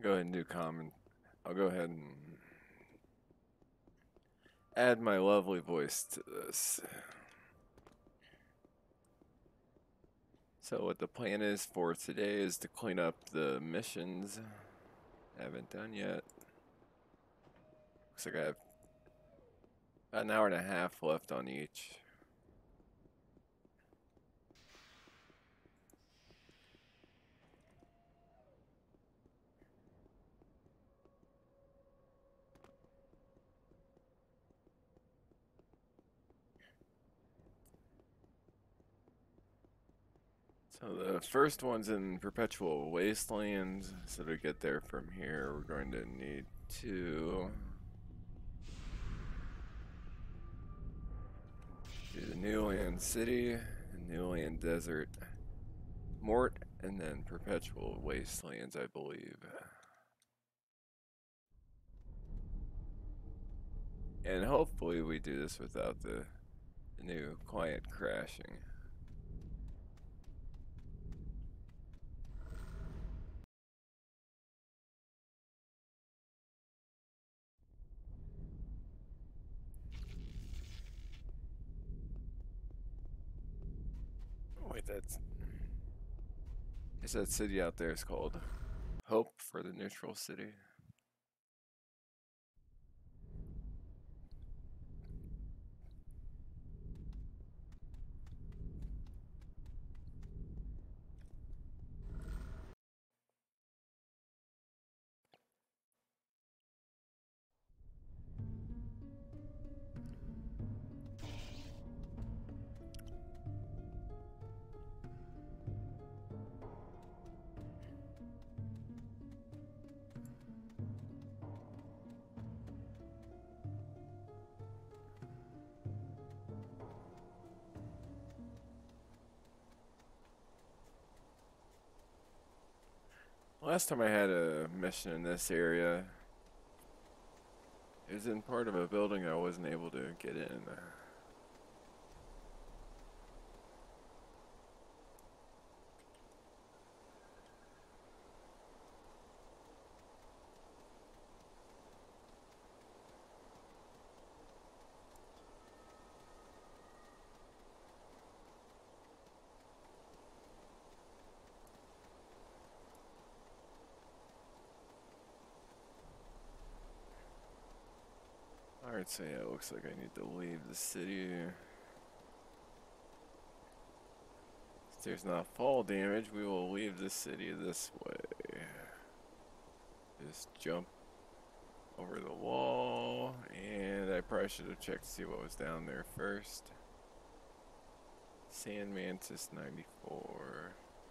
go ahead and do comment. I'll go ahead and add my lovely voice to this. So what the plan is for today is to clean up the missions. Haven't done yet. Looks like I have an hour and a half left on each. So the first one's in Perpetual Wastelands. So to get there from here, we're going to need to do the New Land City, New Land Desert, Mort, and then Perpetual Wastelands, I believe. And hopefully we do this without the new client crashing. Wait, is that city out there is called Hope for the neutral city? Last time I had a mission in this area, it was in part of a building I wasn't able to get in. Alright, so yeah, it looks like I need to leave the city. If there's not fall damage, we will leave the city this way. Just jump over the wall, and I probably should have checked to see what was down there first. Sand Mantis 94.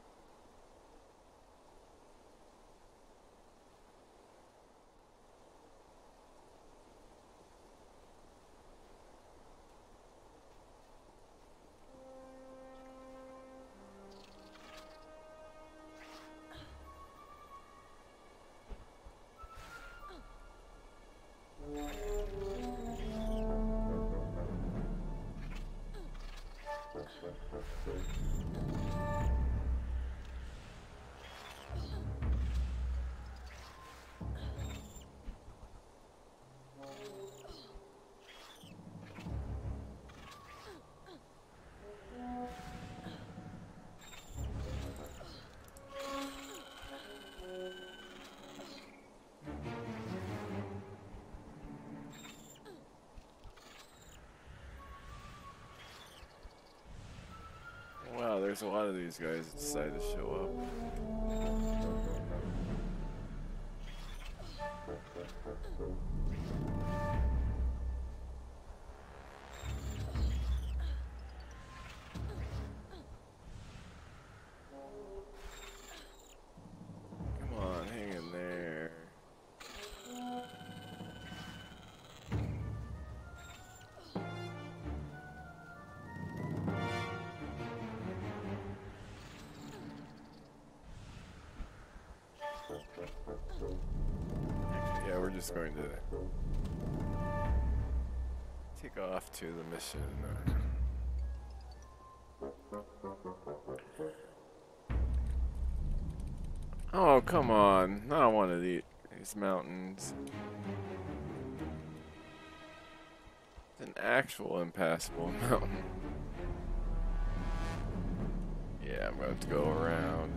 Wow, there's a lot of these guys that decide to show up. Come on, hang in there. Yeah, we're just going to take off to the mission. Oh, come on. Not one of these. These mountains. It's an actual impassable mountain. Yeah, I'm going to go around.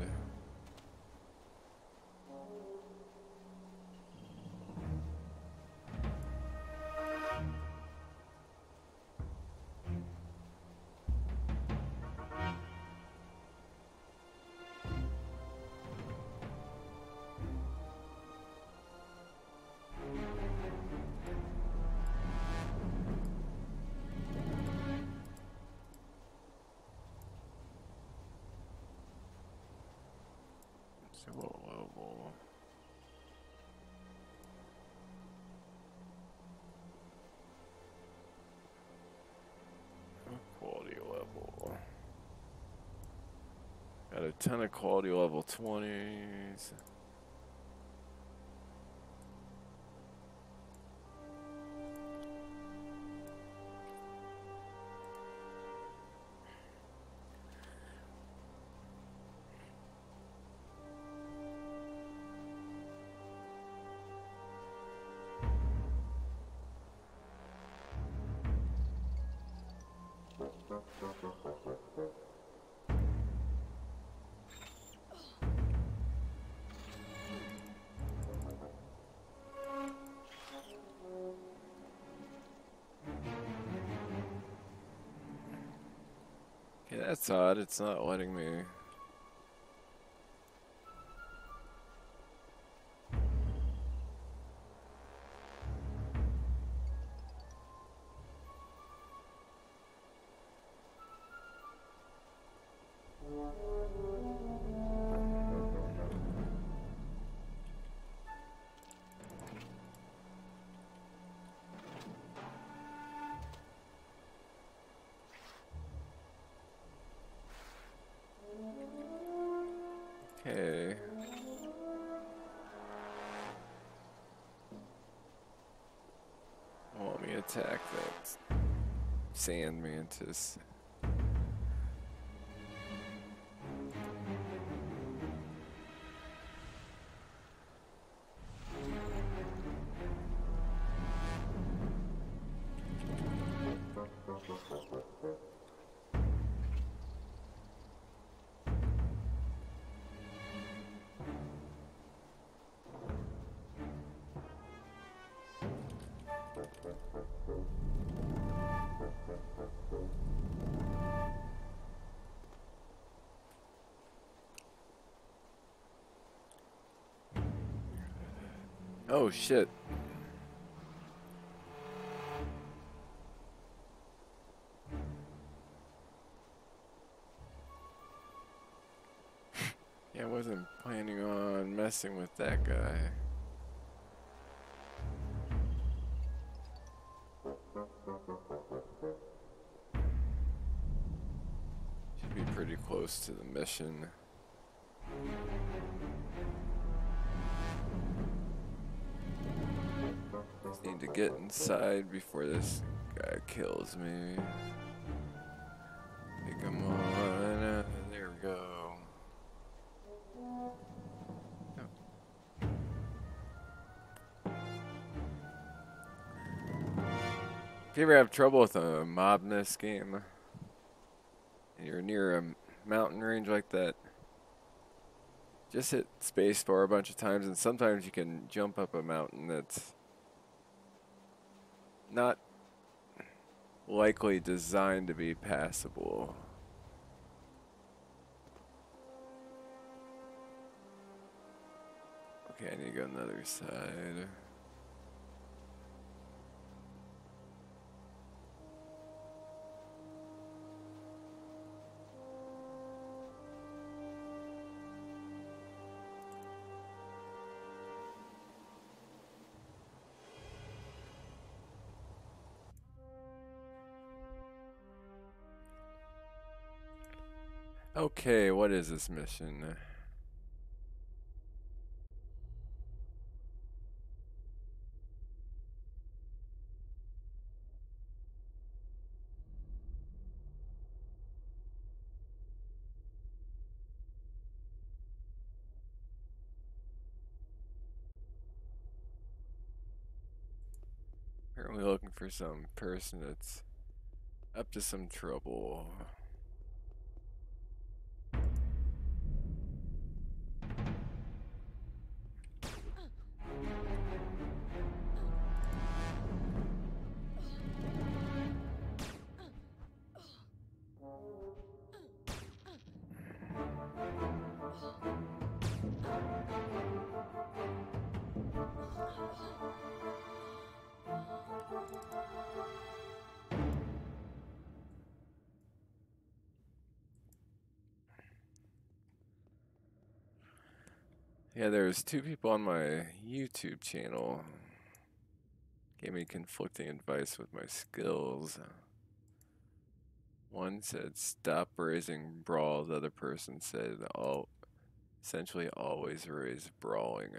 So what level? Quality level. Got a ton of quality level 20s. Okay, that's odd. It's not letting me. Okay. Want me to attack that sand mantis. Oh shit. Yeah, I wasn't planning on messing with that guy. Should be pretty close to the mission. Just need to get inside before this guy kills me. Take him on. There we go. If you ever have trouble with a mob in this game, and you're near a mountain range like that, just hit spacebar a bunch of times, and sometimes you can jump up a mountain that's not likely designed to be passable. Okay, I need to go on the other side. Okay, what is this mission? Apparently looking for some person that's up to some trouble. Yeah, there's two people on my YouTube channel gave me conflicting advice with my skills. One said stop raising brawl. The other person said essentially always raise brawling.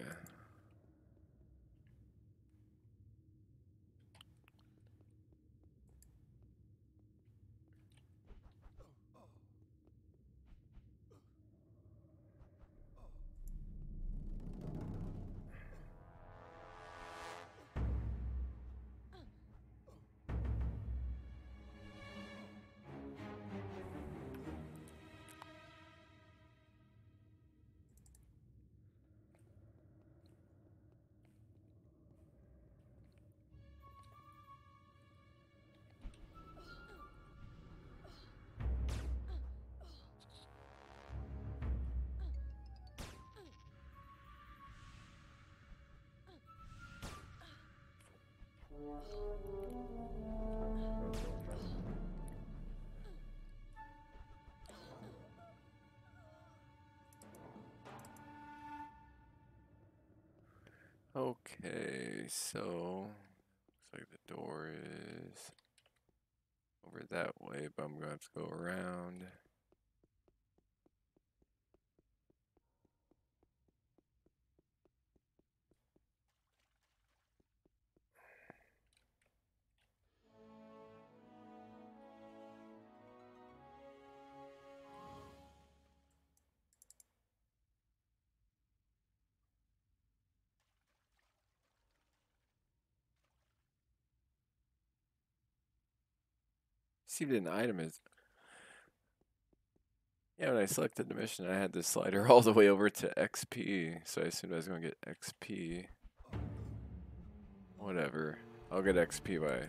Okay, so looks like the door is over that way, but I'm gonna have to go around. See, an item is. Yeah, when I selected the mission, I had the slider all the way over to XP, so I assumed I was going to get XP. Whatever. I'll get XP by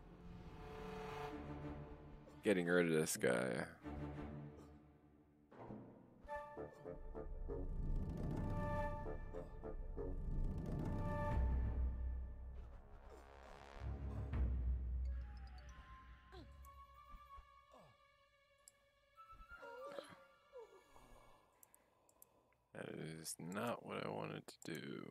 getting rid of this guy. That is not what I wanted to do.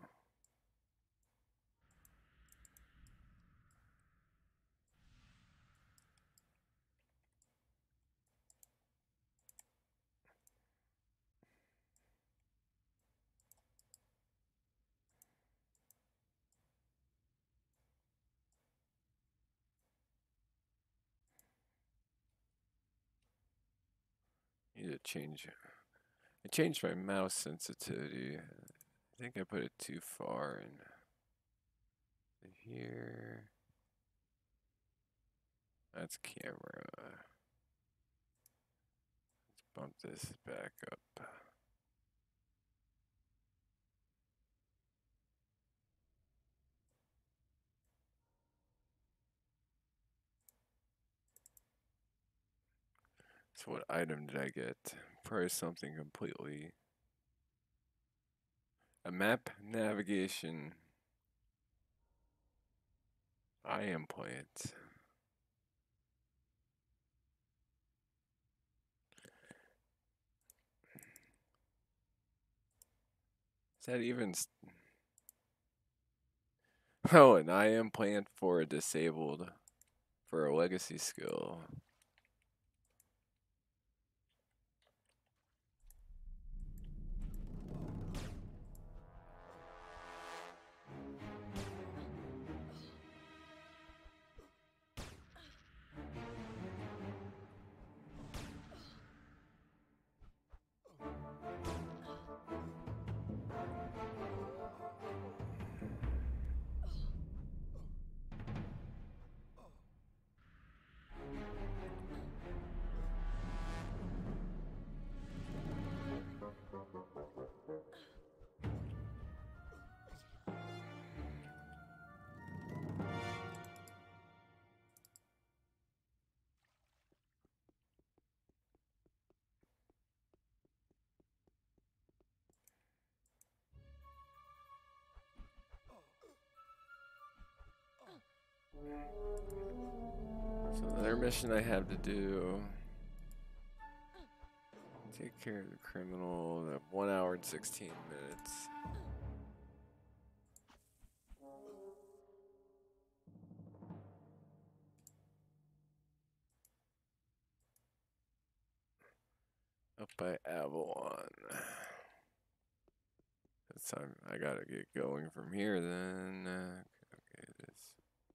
Need to change it. I changed my mouse sensitivity. I think I put it too far in here. That's camera. Let's bump this back up. So what item did I get? Probably something completely. A map navigation. I am plant. Is that even? Oh, an I am plant for a disabled, for a legacy skill. So another mission I have to do. Take care of the criminal. 1 hour and 16 minutes. Up by Avalon. That's time. I gotta get going from here then. Okay, it is.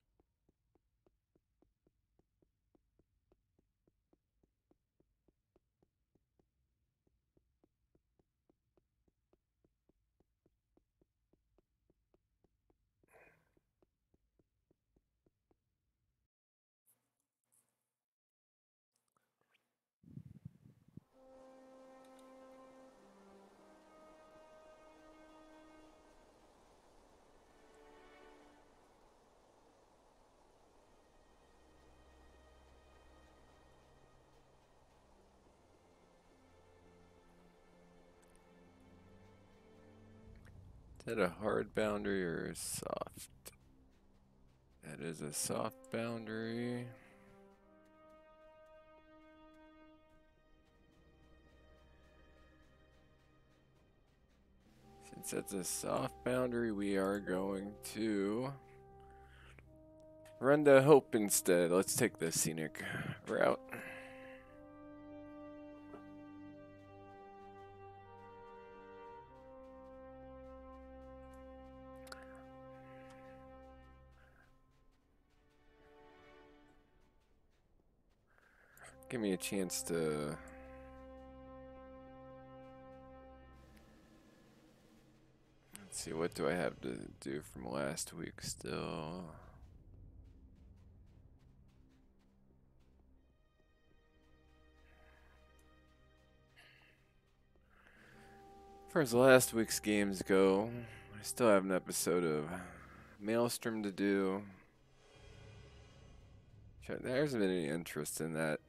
Is that a hard boundary or a soft? That is a soft boundary. Since that's a soft boundary, we are going to run to Hope instead. Let's take the scenic route. Give me a chance to let's see, what do I have to do from last week still? As far as last week's games go, I still have an episode of Maelstrom to do. There hasn't been any interest in that.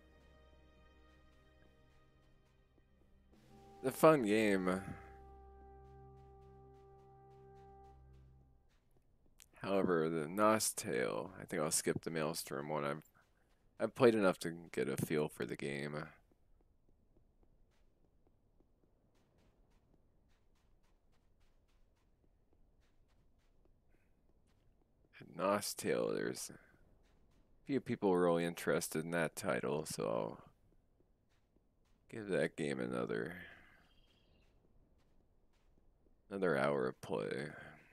The fun game. However, the Nos Tale, I think I'll skip the Maelstrom one. I've played enough to get a feel for the game. Nos Tale, there's a few people really interested in that title, so I'll give that game another hour of play.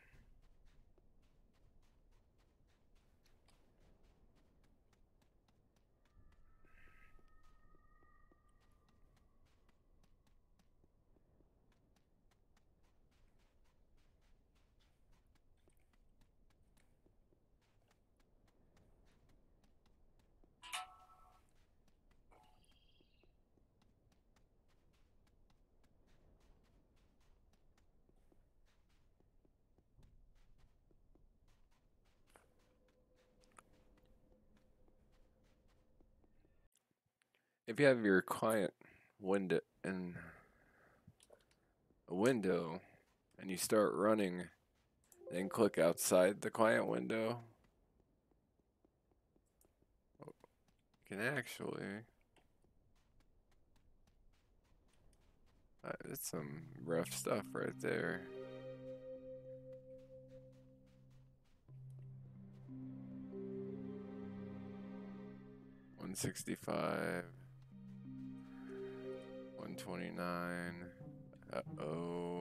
If you have your client window in a window and you start running, then click outside the client window, you can actually it's some rough stuff right there. $165, $129. Uh-oh.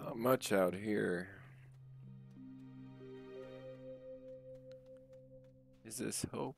Not much out here. Is this hope?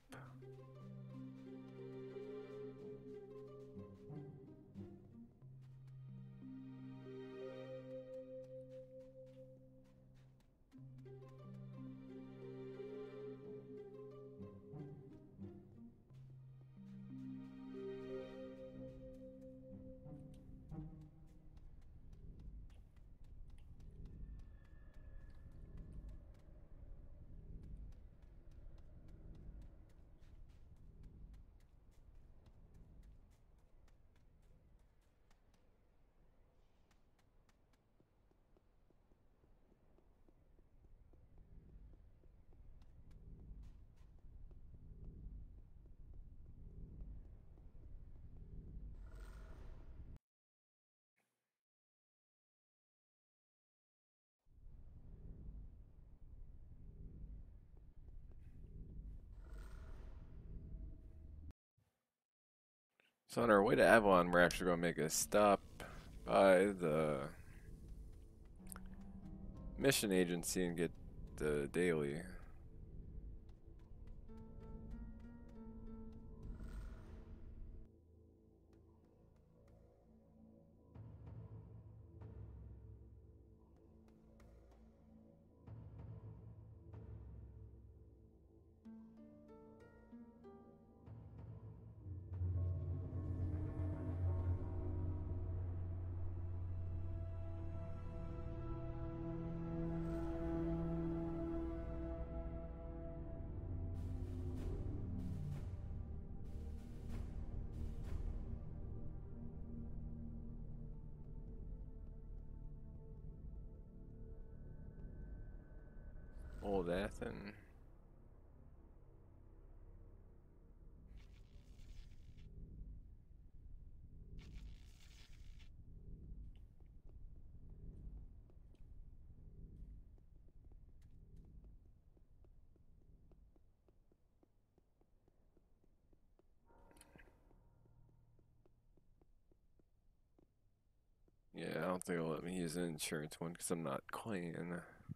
So on our way to Avalon, we're actually going to make a stop by the mission agency and get the daily. Old Athen. Yeah, I don't think it'll let me use an insurance one because I'm not clean.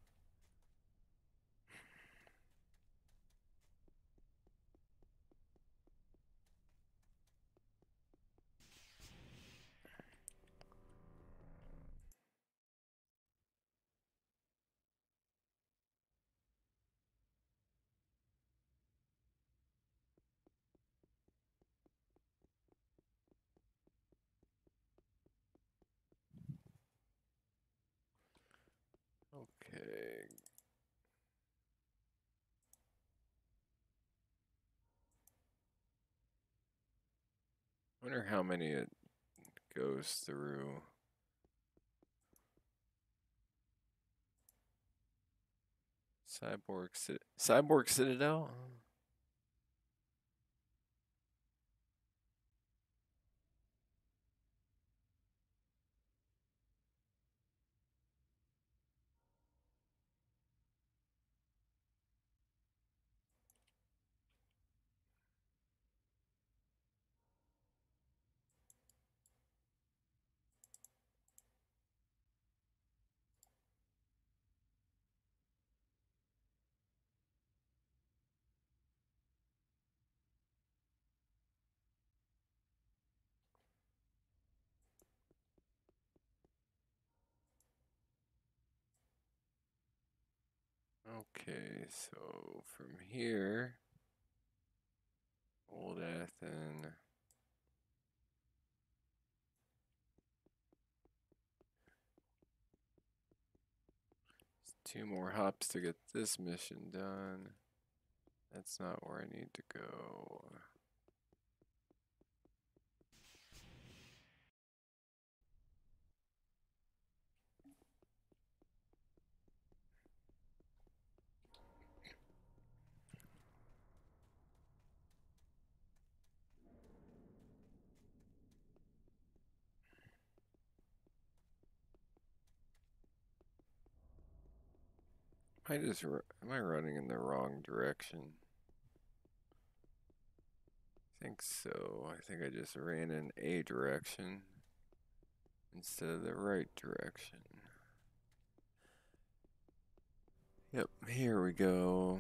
Okay. Wonder how many it goes through. Cyborg Citadel? Okay, so from here, Old Athen. Two more hops to get this mission done. That's not where I need to go. Am I running in the wrong direction? I think so. I think I just ran in a direction instead of the right direction. Yep, here we go.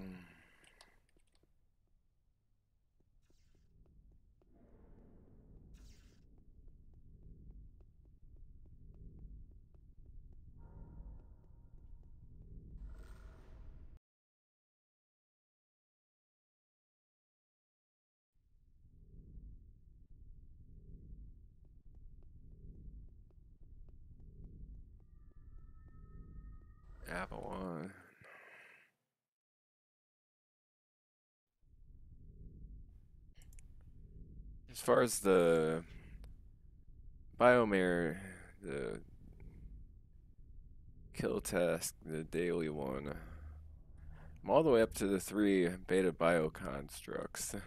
Avalon. As far as the biomare, the kill task, the daily one, I'm all the way up to the 3 beta bioconstructs.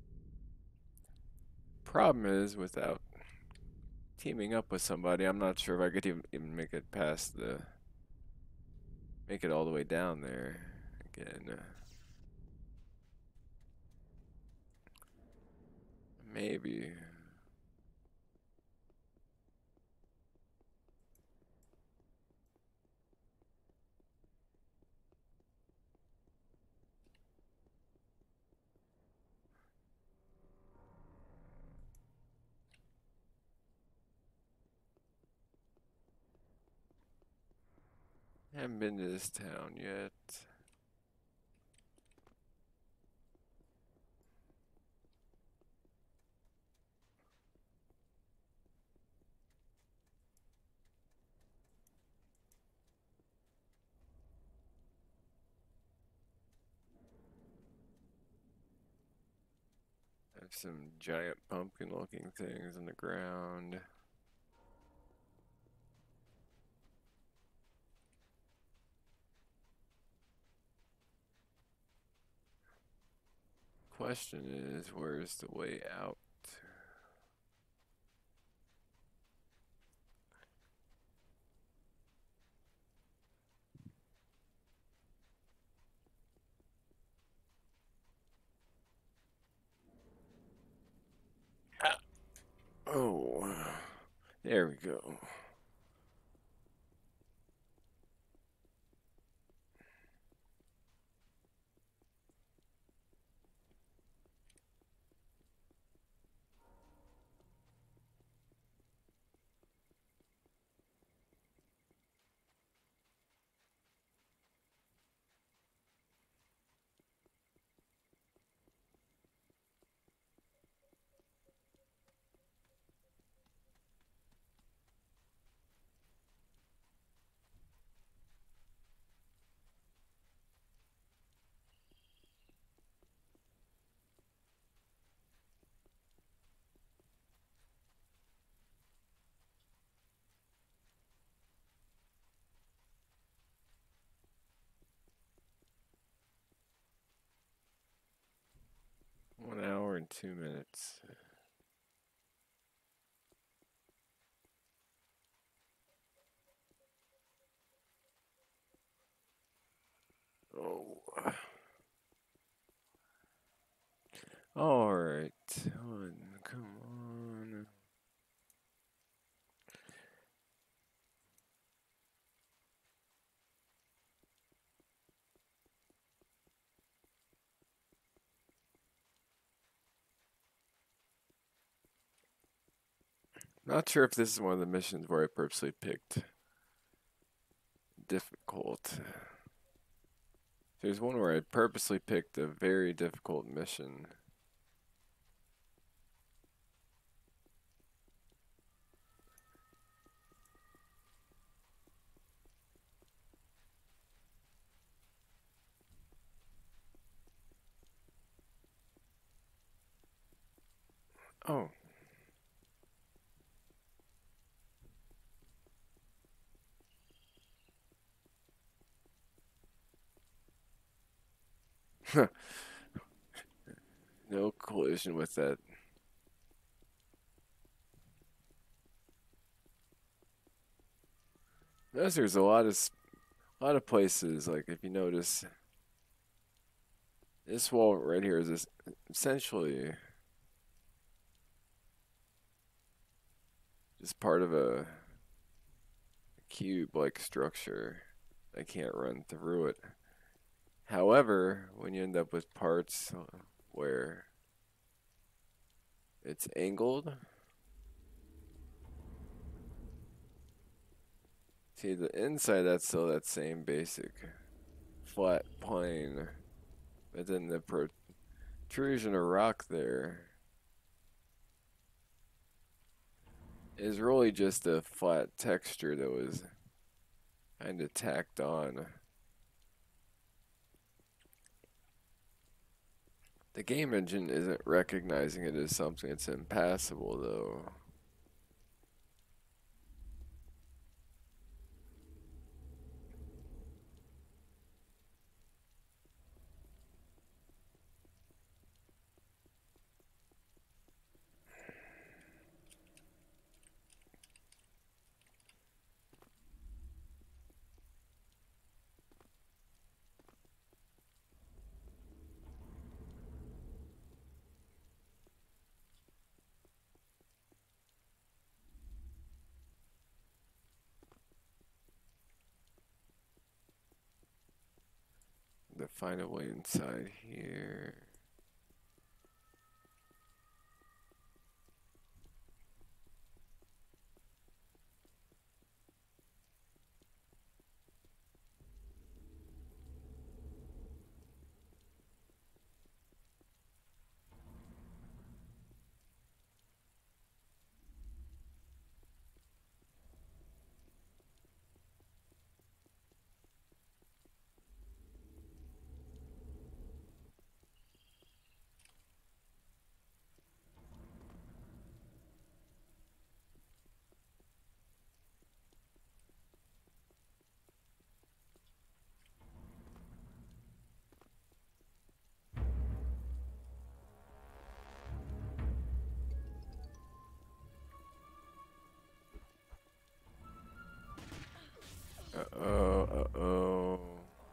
Problem is, without teaming up with somebody, I'm not sure if I could even make it past make it all the way down there again. Maybe. Haven't been to this town yet. Have some giant pumpkin looking things in the ground. Question is, where's the way out? Ah. Oh, there we go. One hour and 2 minutes. Oh. Alright. Come on. Not sure if this is one of the missions where I purposely picked difficult. There's one where I purposely picked a very difficult mission. Oh. No collision with that. Notice there's a lot of places, like if you notice, this wall right here is essentially just part of a cube-like structure. I can't run through it. However, when you end up with parts where it's angled, see the inside that's still that same basic flat plane, but then the protrusion of rock there is really just a flat texture that was kind of tacked on. The game engine isn't recognizing it as something that's impassable, though. To find a way inside here. Uh-oh, uh-oh.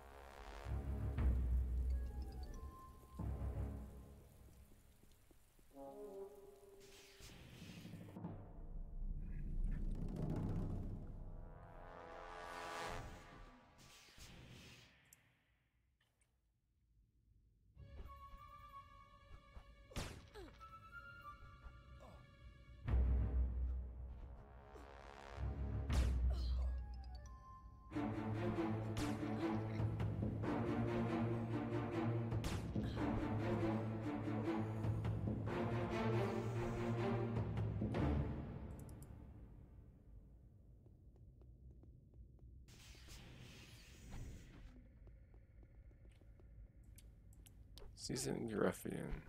Seasoned ruffian.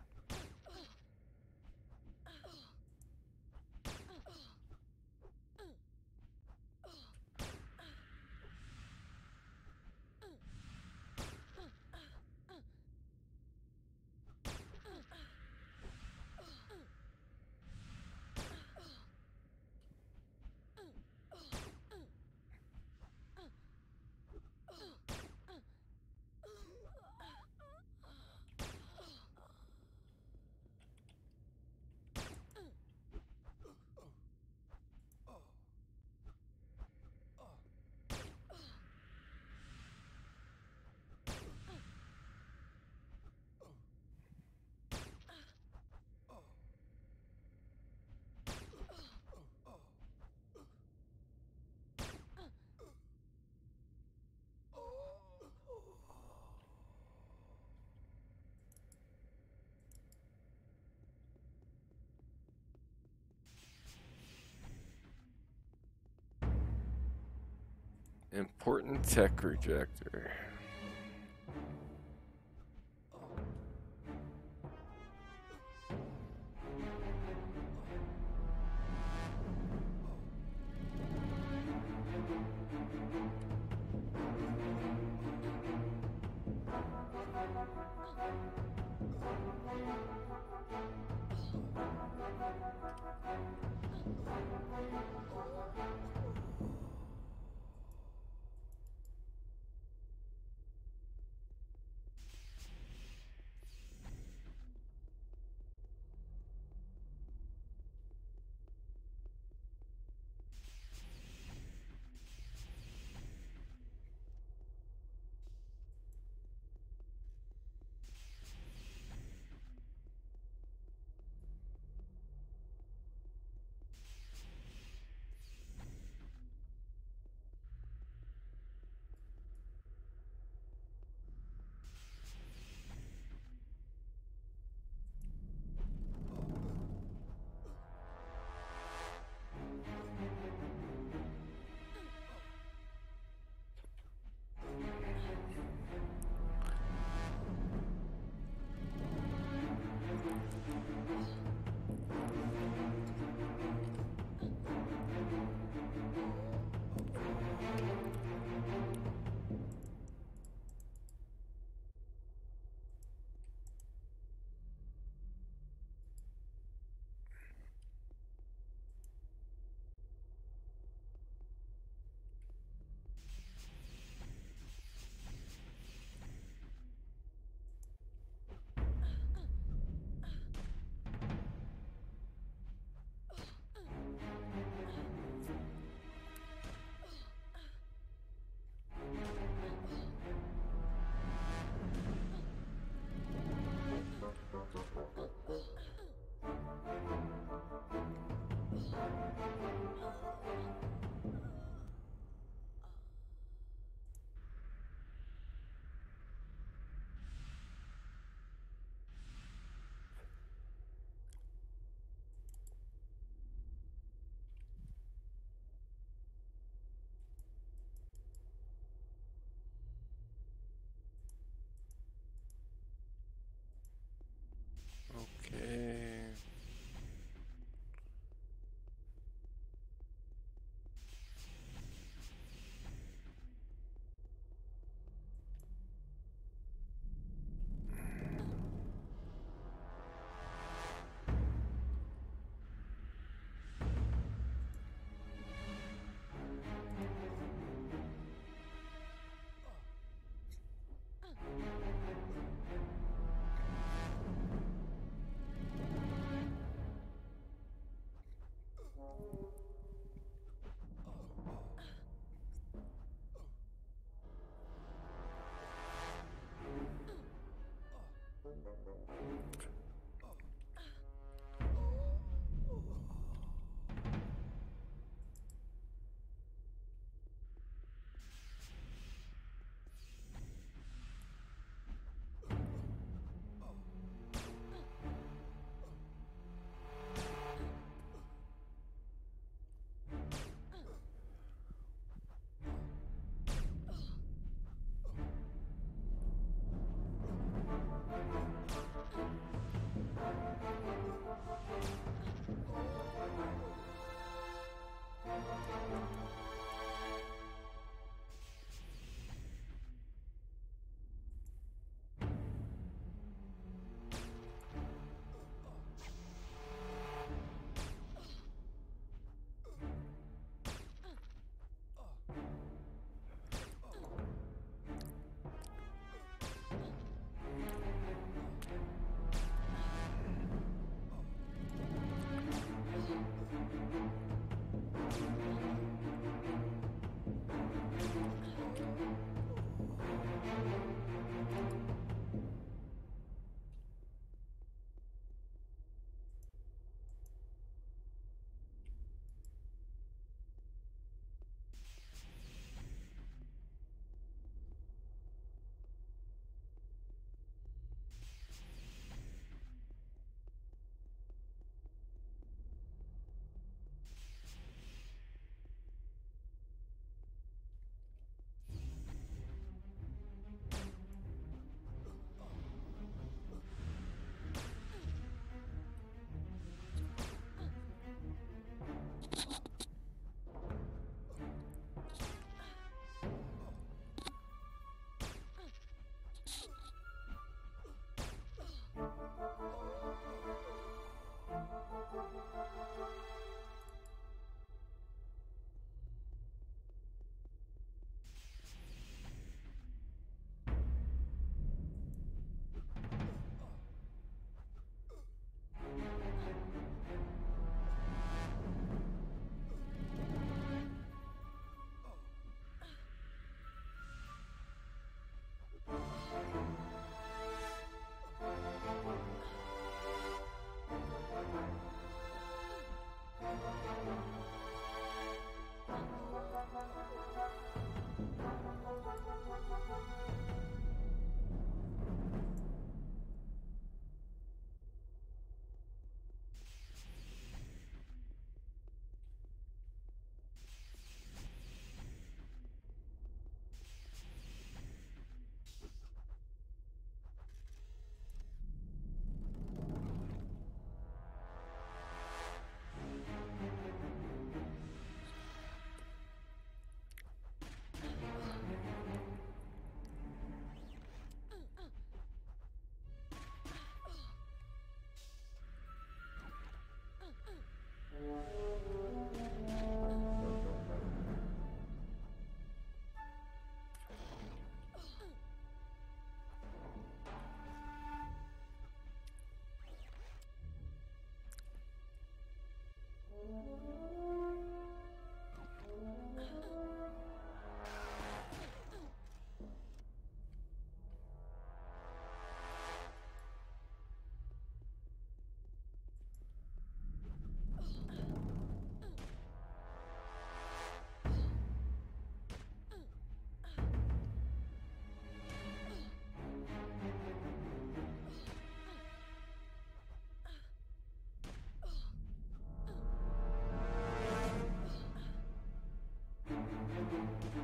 Important tech rejector.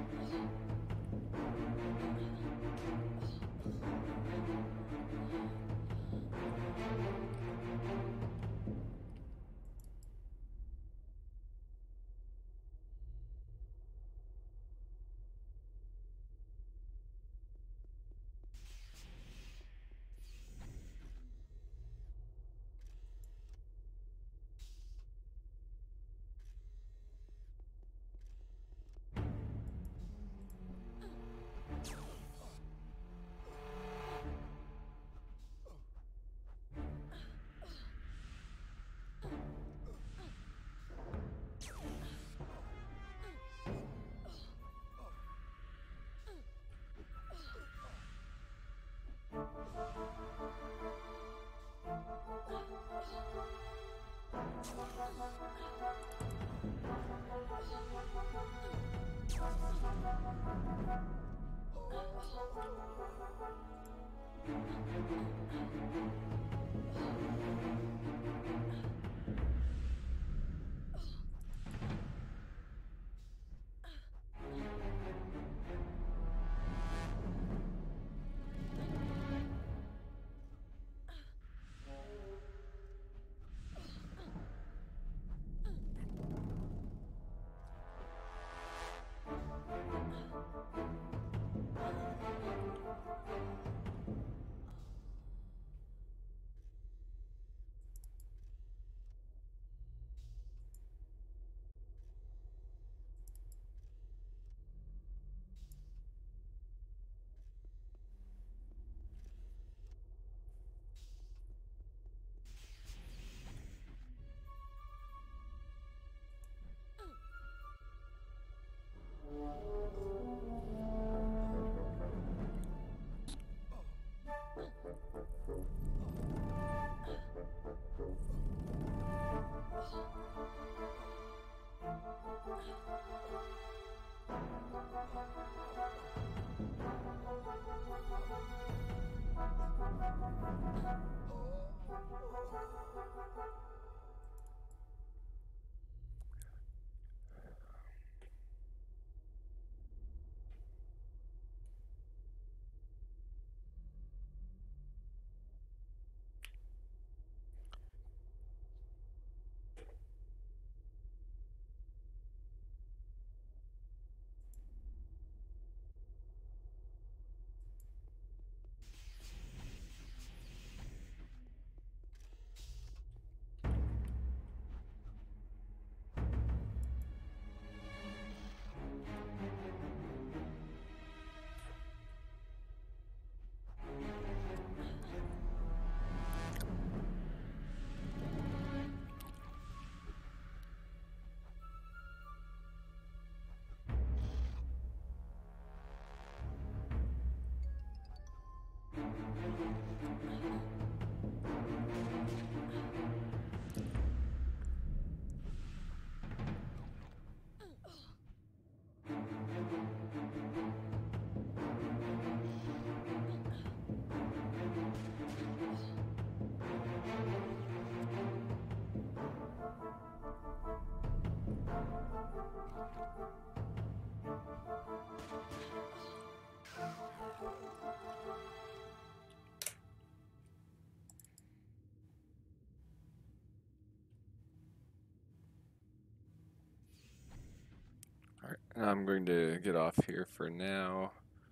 Alright, I'm going to get off here for now.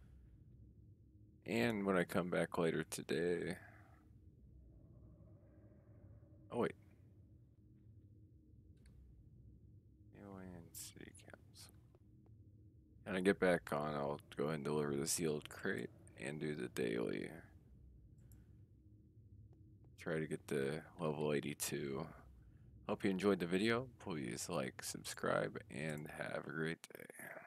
And when I come back later today. Oh, wait. Alien City Council. When I get back on, I'll go ahead and deliver the sealed crate and do the daily. Try to get the level 82. Hope you enjoyed the video. Please like, subscribe, and have a great day.